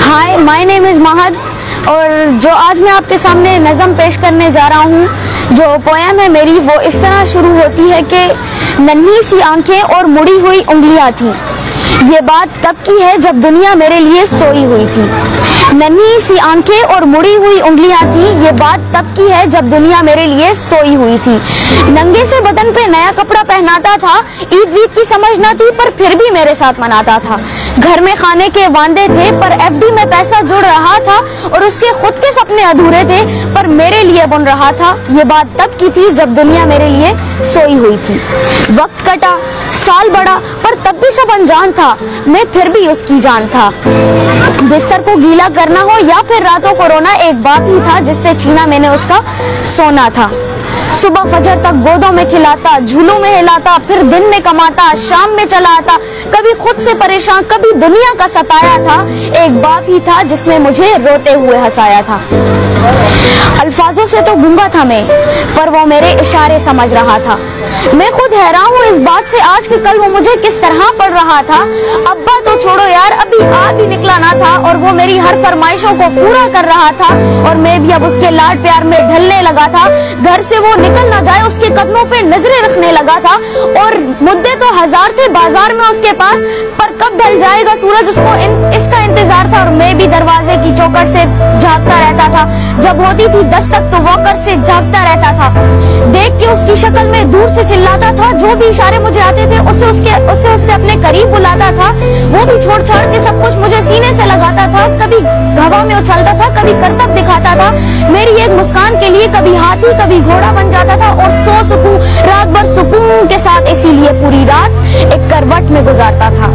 Hi, my name is Mahad और जो आज मैं आपके सामने नज़म पेश करने जा रहा हूँ, जो पोएम है मेरी, वो इस तरह शुरू होती है कि नन्ही सी आंखें और मुड़ी हुई उंगलियाँ थी। ये बात तब की है जब दुनिया मेरे लिए सोई हुई थी। नन्ही सी आंखें और मुड़ी हुई उंगलियां थी, ये बात तब की है जब दुनिया मेरे लिए सोई हुई थी। नंगे से बदन पे नया कपड़ा पहनाता था, ईद वीद की समझ न थी पर फिर भी मेरे साथ मनाता था। घर में खाने के वांदे थे पर एफडी में पैसा जुड़ रहा था, और उसके खुद के सपने अधूरे थे पर मेरे लिए बुन रहा था। ये बात तब की थी जब दुनिया मेरे लिए सोई हुई थी। वक्त कटा, साल बढ़ा, पर तब भी सब अनजान था, मैं फिर भी उसकी जान था। बिस्तर को गीला करना हो या फिर रातों को रोना, एक बाप ही था जिससे छीना मैंने उसका सोना था। सुबह फजर तक गोदों में खिलाता, झूलों में हिलाता, फिर दिन में कमाता, शाम में चला आता, कभी खुद से परेशान, कभी दुनिया का सताया था। एक बाप ही था जिसने मुझे रोते हुए हंसाया था। अल्फाजों से तो गूंगा था मैं, पर वो मेरे इशारे समझ रहा था। मैं खुद हैरान हूँ इस बात से आज कि कल वो मुझे किस तरह पढ़ रहा था। अब्बा तो छोड़ो यार, अभी आ भी निकला ना था और वो मेरी हर फरमाइशों को पूरा कर रहा था, और मैं भी अब उसके लाड प्यार में ढलने लगा था। घर से वो निकल ना जाए उसके कदमों पे नजरें रखने लगा था, और मुद्दे तो हजार थे बाजार में उसके पास, पर कब ढल जाएगा सूरज उसको इसका इंतजार था। और मैं भी दरवाजे की चौखट से झांकता रहता था, जब होती थी दस्तक तो वॉकर से झांकता रहता था। देख के उसकी शक्ल में दूर से चिल्लाता था, जो भी इशारे मुझे आते थे उससे अपने करीब बुलाता था। वो भी छोड़ छाड़ के सब कुछ मुझे सीने से लगाता था, कभी हवा में उछलता था, कभी करतब दिखाता था। मेरी एक मुस्कान के लिए कभी हाथी कभी घोड़ा बन जाता था, और सो सुकून रात भर सुकून के साथ इसीलिए पूरी रात एक करवट में गुजारता था।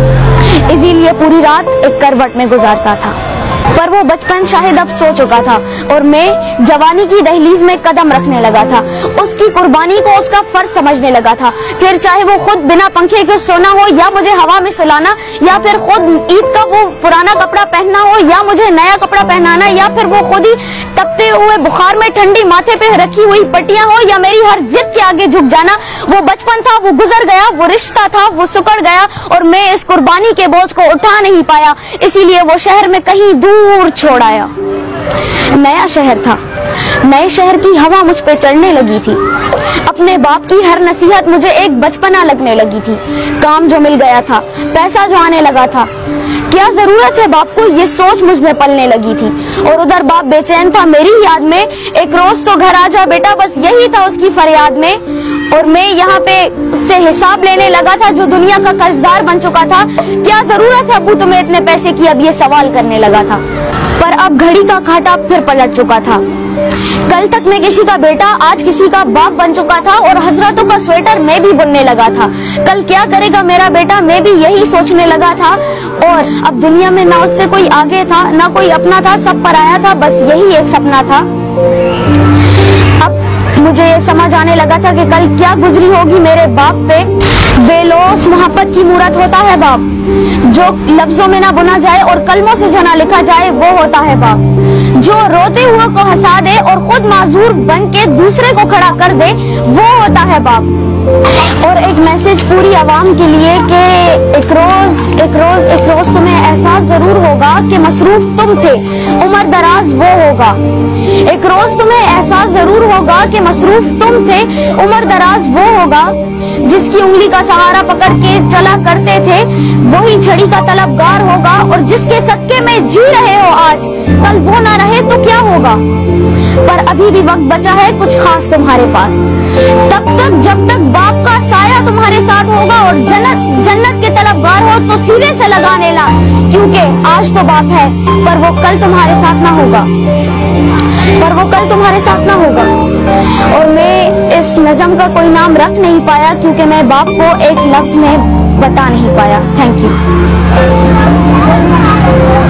इसीलिए पूरी रात एक करवट में गुजारता था। पर वो बचपन शायद अब सो चुका था, और मैं जवानी की दहलीज में कदम रखने लगा था। उसकी कुर्बानी को उसका फर्ज समझने लगा था। फिर चाहे वो खुद बिना पंखे के सोना हो, या मुझे हवा में सुलाना, या फिर खुद ईद का वो पुराना कपड़ा पहनना हो, या मुझे नया कपड़ा पहनाना, या फिर वो खुद ही तपते हुए बुखार में ठंडी माथे पे रखी हुई पट्टियां हो, या मेरी हर जिद के आगे झुक जाना। वो बचपन था, वो गुजर गया, वो रिश्ता था, वो सुकड़ गया, और मैं इस कुर्बानी के बोझ को उठा नहीं पाया। इसीलिए वो शहर में कहीं दूर छोड़ आया। नया शहर था, नए शहर की हवा मुझ पे चढ़ने लगी थी। अपने बाप की हर नसीहत मुझे एक बचपना लगने लगी थी। काम जो मिल गया था, पैसा जो आने लगा था, क्या जरूरत है बाप को, ये सोच मुझ में पलने लगी थी। और उधर बाप बेचैन था मेरी याद में, एक रोज तो घर आजा बेटा, बस यही था उसकी फरियाद में। और मैं यहाँ पे उससे हिसाब लेने लगा था जो दुनिया का कर्जदार बन चुका था। क्या जरूरत है अबू तुम्हें इतने पैसे की, अब ये सवाल करने लगा था। पर अब घड़ी का कांटा फिर पलट चुका था। कल तक मैं किसी का बेटा, आज किसी का बाप बन चुका था, और हजरतों का स्वेटर मैं भी बुनने लगा था। कल क्या करेगा मेरा बेटा, मैं भी यही सोचने लगा था। और अब दुनिया में ना उससे कोई आगे था, ना कोई अपना था, सब पराया था, बस यही एक सपना था। अब मुझे ये समझ आने लगा था कि कल क्या गुजरी होगी मेरे बाप पे। बेलोस मोहब्बत की मूरत होता है बाप, जो लफ्जों में ना बुना जाए और कलमों से जो ना लिखा जाए, वो होता है बाप। जो रोते हुए को हंसा दे और खुद माजूर बन के दूसरे को खड़ा कर दे, वो होता है बाप। और एक मैसेज पूरी आवाम के लिए कि एक रोज तुम्हें एहसास जरूर होगा कि मसरूफ तुम थे, उम्र दराज वो होगा। एक रोज तुम्हें एहसास जरूर होगा कि मसरूफ तुम थे, उम्र दराज वो होगा। जिसकी उंगली का सहारा पकड़ के चला करते थे, वही छड़ी का तलबगार होगा। और जिसके सदके में जी रहे हो आज, कल वो ना रहे तो क्या होगा। पर अभी भी वक्त बचा है कुछ खास तुम्हारे पास, तब तक जब तक बाप का साया तुम्हारे साथ होगा। और जन्नत के तलबगार हो तो सीने से लगा लेना, क्योंकि आज तो बाप है, पर वो कल तुम्हारे साथ ना होगा, और मैं इस नज़म का कोई नाम रख नहीं पाया, क्योंकि मैं बाप को एक लफ्ज में बता नहीं पाया। Thank you.